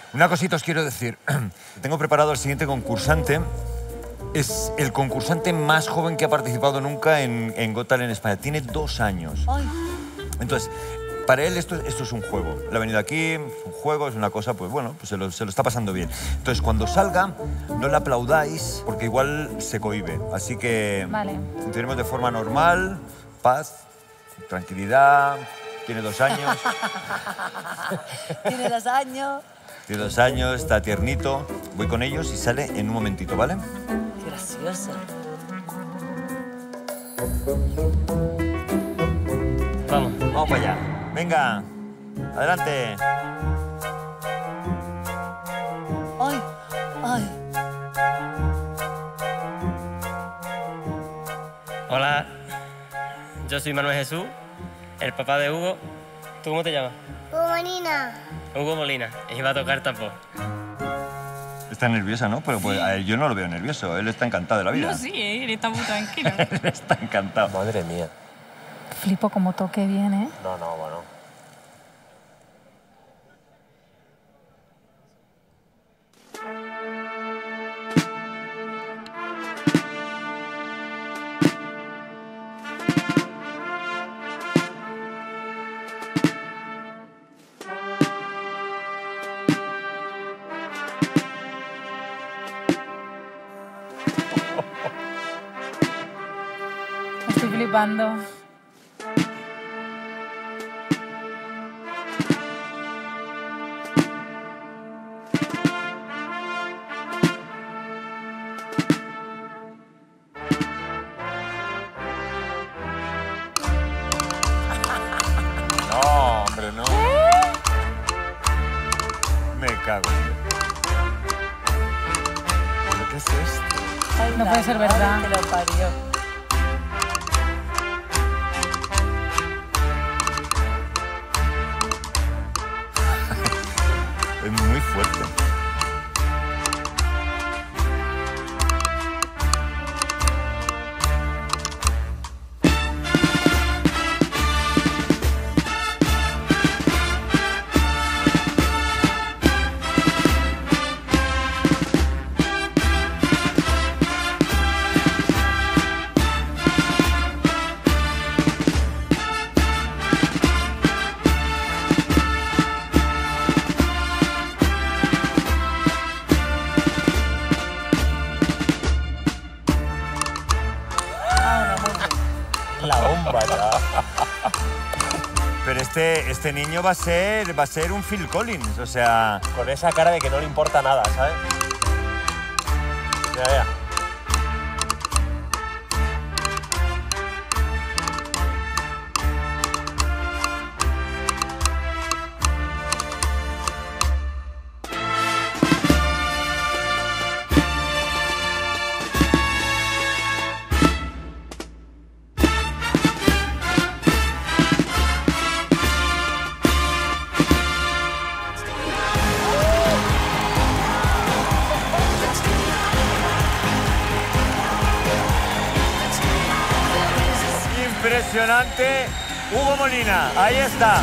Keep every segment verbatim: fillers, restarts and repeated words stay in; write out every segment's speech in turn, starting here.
Una cosita os quiero decir. Tengo preparado al siguiente concursante. Es el concursante más joven que ha participado nunca en, en Got Talent en España. Tiene dos años. Ay. Entonces, para él esto, esto es un juego. Él ha venido aquí, es un juego, es una cosa, pues bueno, pues se lo, se lo está pasando bien. Entonces, cuando salga, no le aplaudáis porque igual se cohíbe. Así que vale. funcionemos de forma normal, paz, tranquilidad. Tiene dos años. Tiene dos años. Tiene dos años, está tiernito. Voy con ellos y sale en un momentito, ¿vale? Qué gracioso. Vamos. Vamos para allá. Venga, adelante. Ay, ay. Hola, yo soy Manuel Jesús, el papá de Hugo. ¿Tú cómo te llamas? Hugo Molina. Hugo Molina. Y va a tocar tambor. Está nerviosa, ¿no? Pero pues, a él yo no lo veo nervioso. Él está encantado de la vida. No, sí, ¿eh? Él está muy tranquilo. Él está encantado. Madre mía. Flipo como toque bien, ¿eh? No, no, bueno. Estoy flipando. No, hombre, no. Me cago. ¿Pero qué es esto? Ay, No puede ser verdad. Que lo parió. Es muy fuerte. La bomba ya. Pero este, este niño va a ser, va a ser un Phil Collins, o sea... Con esa cara de que no le importa nada, ¿sabes? Mira, mira. Impresionante, Hugo Molina, ahí está.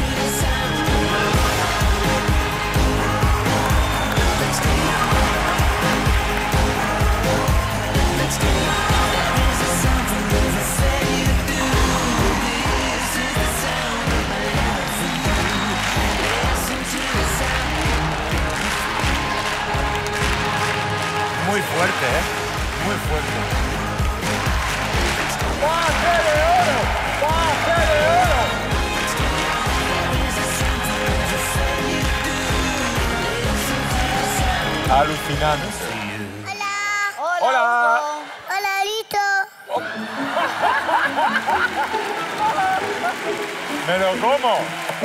Muy fuerte, ¿eh? Muy fuerte. ¡Pase de oro! ¡Pase de oro! Alucinante. Hola. Hola. Hola. Hugo. Hola, Lito. ¡Me lo como!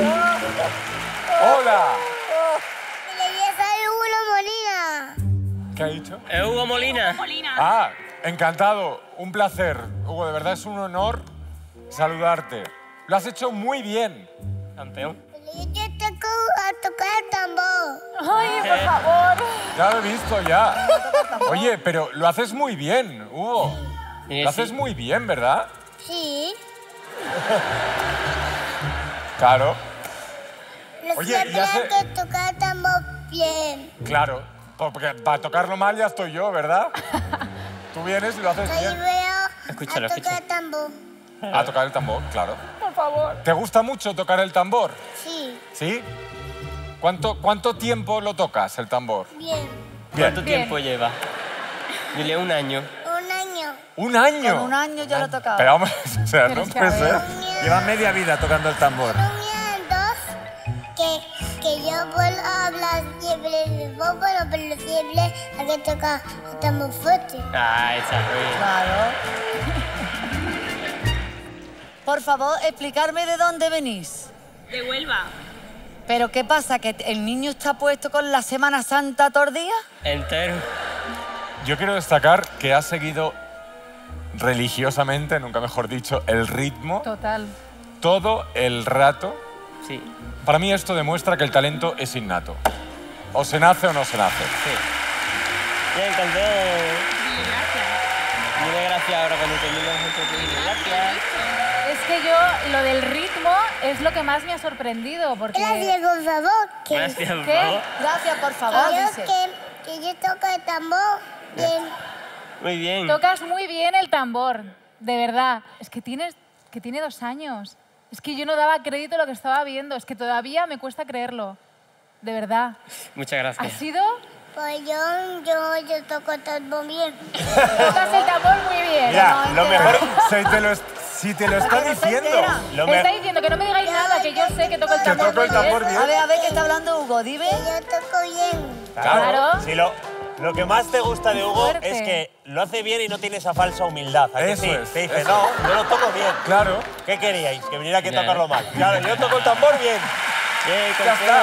¡Hola! Le soy Hugo Molina. ¿Qué ha dicho? ¿Es Hugo Molina? Molina. Ah, encantado. Un placer. Hugo, de verdad es un honor saludarte. Lo has hecho muy bien. Campeón. Yo tengo a tocar el tambor. Ay, por favor. Ya lo he visto, ya. Oye, pero lo haces muy bien, Hugo. Y Lo sí. haces muy bien, ¿verdad? Sí. Claro. Los Oye, que ya sé- que tocar el tambor Bien. Claro, porque para tocarlo mal ya estoy yo, ¿verdad? Tú vienes y lo haces Ahí bien. veo Escúchalo, a tocar escúchalo. tambor. A tocar el tambor, claro. Por favor. ¿Te gusta mucho tocar el tambor? Sí, ¿Sí? ¿Cuánto, cuánto tiempo lo tocas, el tambor? bien. ¿Cuánto Bien. tiempo lleva? Dile un año. Un año. ¿Un año? Con un año ya lo he tocado. Pero vamos, o sea, Pero no es que, puede a ver. ser. Lleva media vida tocando el tambor. Un año, dos, que, que yo puedo hablar siempre de fútbol, pero siempre hay que tocar el tambor fuerte. Ah, está muy bien. Claro. Por favor, explicarme de dónde venís. De Huelva. ¿Pero qué pasa? ¿Que el niño está puesto con la Semana Santa todos los días? Entero. Yo quiero destacar que has seguido religiosamente, nunca mejor dicho, el ritmo Total. todo el rato. Sí, Para mí esto demuestra que el talento es innato. O se nace o no se nace. sí. Bien, campeón. Dile gracias. Dile gracias ahora cuando termines esto. Dile gracias. Es que yo, lo del ritmo es lo que más me ha sorprendido, porque... Gracias, por favor. Que, Gracias, por ¿Qué? favor. Gracias, por que favor, yo, dice. que, que yo toco el tambor bien. Muy bien. Tocas muy bien el tambor, de verdad. Es que tienes, que tiene dos años. Es que yo no daba crédito a lo que estaba viendo. Es que todavía me cuesta creerlo. De verdad. Muchas ¿Ha gracias. sido? Pues yo, yo, yo toco el tambor bien. Tocas el tambor muy bien. Mira, no lo entera. mejor... Si te lo, est- si te lo está Que no se diciendo. entera. Lo Me me- está diciendo que no me digáis nada, que yo sé que toco el Que tambor toco el muy bien. tambor bien. A ver, a ver, ¿qué está hablando Hugo? Dime. Que yo toco bien. Claro. Si lo, lo que más te gusta de Hugo Fuerte. es que lo hace bien y no tiene esa falsa humildad. ¿A que Eso sí? es, Te dice, eso no, yo lo toco bien. Claro. ¿Qué queríais? Que viniera aquí a Ya. tocarlo mal. Claro, yo toco el tambor bien. Bien, Ya campeón.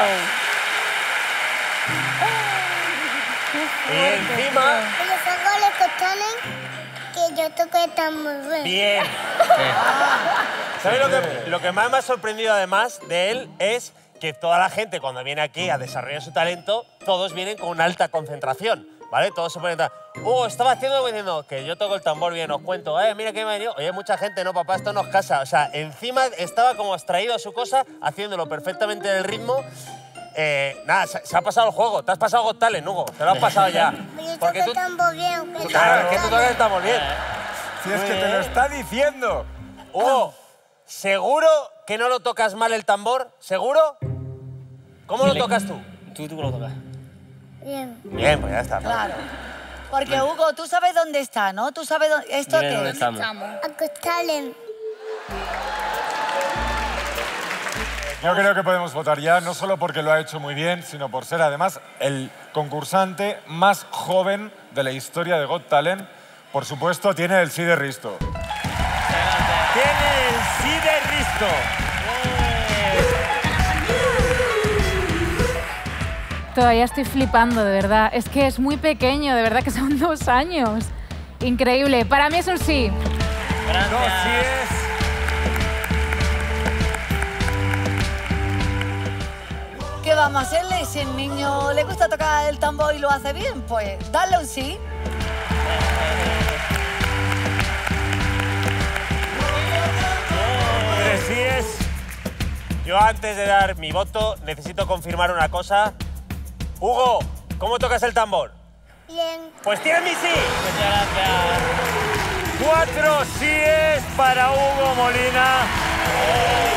Y encima, Ellos son goles que tienen que yo toco el tambor bien. bien. ¿Sabes lo que, lo que más me ha sorprendido además de él es que toda la gente cuando viene aquí a desarrollar su talento, todos vienen con una alta concentración, ¿vale? Todos se ponen... Oh, estaba haciendo diciendo que yo toco el tambor bien, os cuento. Eh, mira que me ha venido. Oye, mucha gente, no, papá, esto nos casa. O sea, encima estaba como abstraído a su cosa, haciéndolo perfectamente en el ritmo. Eh, nada, se, se ha pasado el juego. Te has pasado Got Talent, Hugo. Te lo has pasado ya. Pero yo toco Porque el tú... tambor bien. que Claro, es que tú toco tocas el tambor bien. Si es que te lo está diciendo. Hugo, ¿seguro que no lo tocas mal el tambor? ¿Seguro? ¿Cómo lo Dile. tocas tú? Tú, tú lo tocas. bien. Bien, pues ya está. Claro. Porque Hugo, tú sabes dónde está, ¿no? Tú sabes dónde... ¿Esto Dile qué dónde es? estamos. Acostalen. Yo creo que podemos votar ya, no solo porque lo ha hecho muy bien, sino por ser además el concursante más joven de la historia de Got Talent. Por supuesto, tiene el sí de Risto. Tiene el sí de Risto. Todavía estoy flipando, de verdad. Es que es muy pequeño, de verdad que son dos años. Increíble. Para mí es un sí. Gracias. No, sí es. ¿Qué vamos a hacerle? Si el niño le gusta tocar el tambor y lo hace bien, pues darle un sí. Pero sí es. Yo antes de dar mi voto necesito confirmar una cosa. Hugo, ¿cómo tocas el tambor? Bien. Pues tienes mi sí. Muchas gracias. Cuatro síes para Hugo Molina.